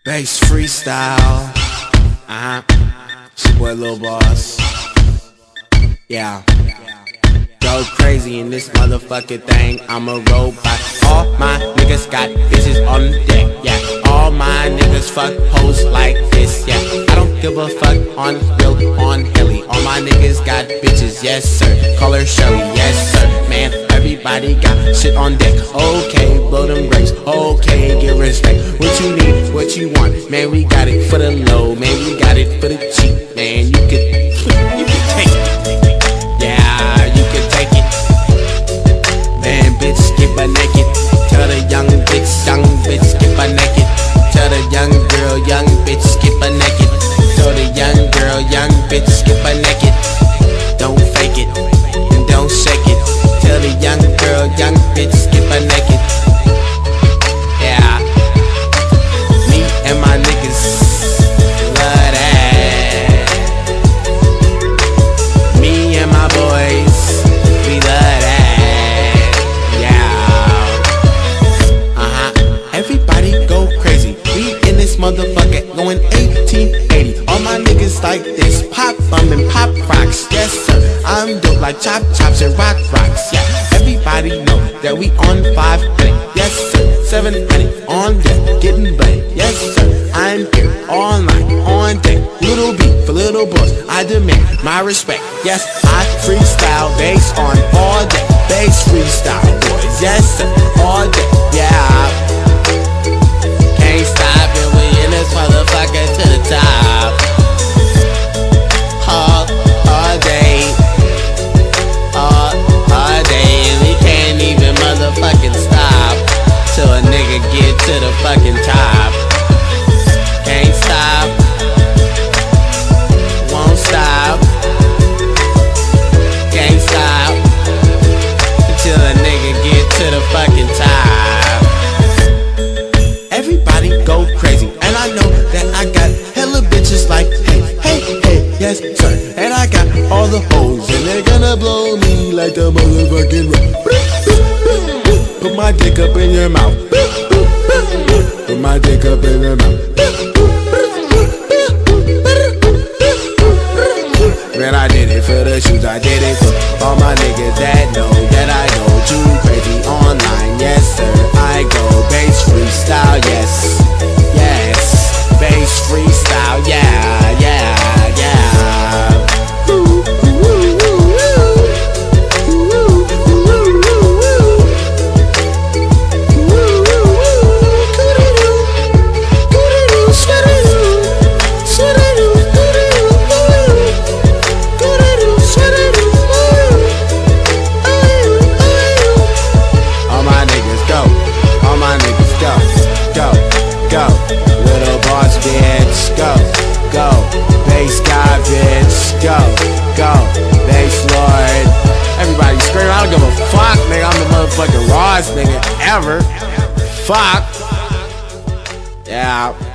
Bass freestyle. It's your boy Lil Boss. Yeah. Go crazy in this motherfucking thing. I'm a robot. All my niggas got bitches on deck. Yeah. All my niggas fuck hoes like this. Yeah. I don't give a fuck on Will, on Hilly. All my niggas got bitches. Yes sir. Call her Shelly. Yes sir. Man, everybody got shit on deck. Okay, blow them grapes. Okay, get respect. What you need, what you want. Man, we got it for the low. Man, we got it for the cheap. Man, you can take it. Yeah, you can take it. Man, bitch, skip her naked. Tell the young bitch, skip her naked. Tell the young bitch, skip her naked. Tell the young bitch, skip her naked. Don't fake it, and don't shake it. Tell the young bitch, skip her naked. Yeah, me and my niggas love that. Me and my boys, we love that. Yeah. Everybody go crazy. We in this motherfucker going 1880. All my niggas like this. Pop and pop rocks. Yes sir. I'm dope like chop chops and rock rocks. Yeah. Everybody know that we on 500. Yes sir. 700 on deck. Getting blade. Yes sir. I'm here all night on deck. Little beat for little boys. I demand my respect. Yes, I freestyle bass on all day. Bass freestyle boys. Yes sir. All day. Yeah. Can't stop it. We in this motherfucker to the top. All day. All day. And we can't even motherfucking stop till a nigga get to the fucking top. Can't stop. Won't stop. Can't stop until a nigga get to the fucking top. Everybody go crazy, and I know that I got hella bitches like hey, yes sir. And I got all the hoes, and they're gonna blow me like the motherfucking rock. Put my dick up in your mouth. Put my dick up in your mouth. Man, I did it for the shoes, I did it for all my niggas that know that I go too crazy online. Yes sir, I go bass freestyle, yes, yes, bass freestyle, yeah, yeah, yeah. Little boss bitch, go, bass guy bitch, go, bass lord. Everybody scream, I don't give a fuck, nigga. I'm the motherfucking rawest nigga ever. Fuck. Yeah.